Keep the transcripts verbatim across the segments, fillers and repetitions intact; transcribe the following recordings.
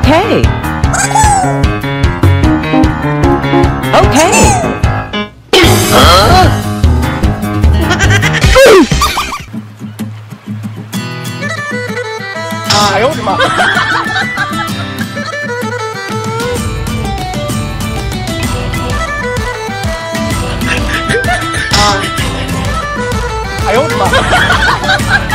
Okay. Okay. Huh? I owed him up. I owed him up.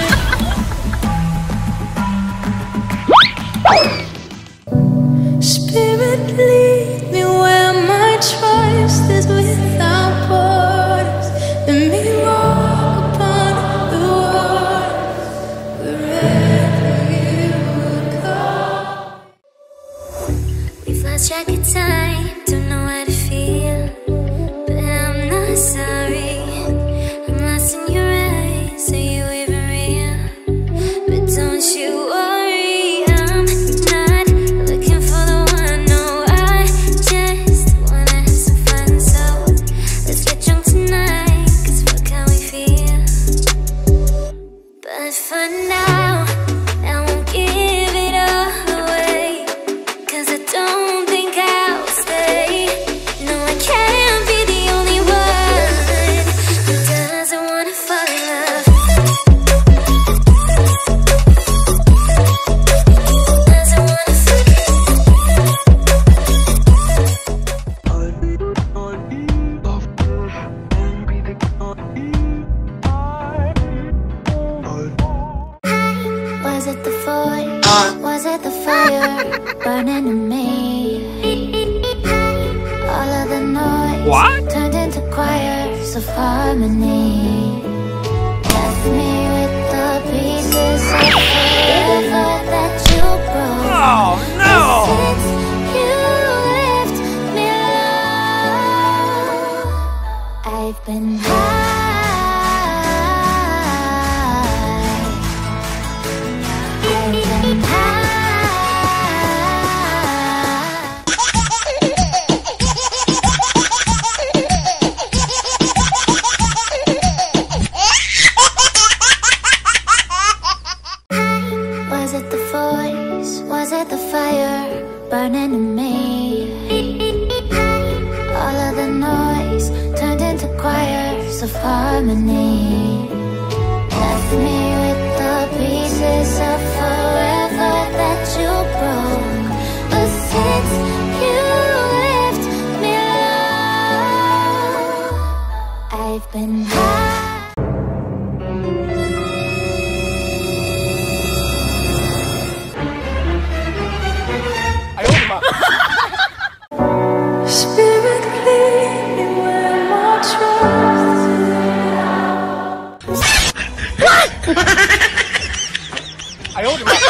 Spirit, lead me where my trust is without borders. Let me walk upon the waters wherever you would go. We've lost track of time, don't know how to feel, but I'm not sorry. I'm lost in your eyes, are you even real? But don't you worry. Was it the fire burning in me? All of the noise what? Turned into choirs of harmony. Left me with the pieces of forever that you broke. Oh no! Since you left me alone, I've been high. Was it the voice? Was it the fire burning in me? All of the noise turned into choirs of harmony. Left me with the pieces of forever that you broke. But since you left me alone, I've been high. Spirit, lead me where my trust is. I owed him up.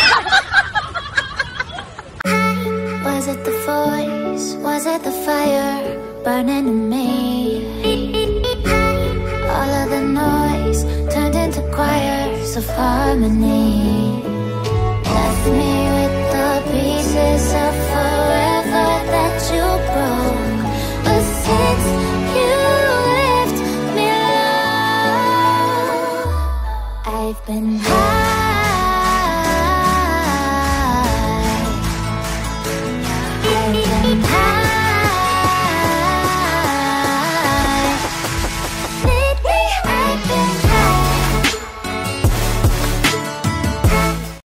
Was it the voice? Was it the fire burning in me? All of the noise turned into choirs of harmony. Left me with the pieces of forever that you broke. But since you left me alone, I've been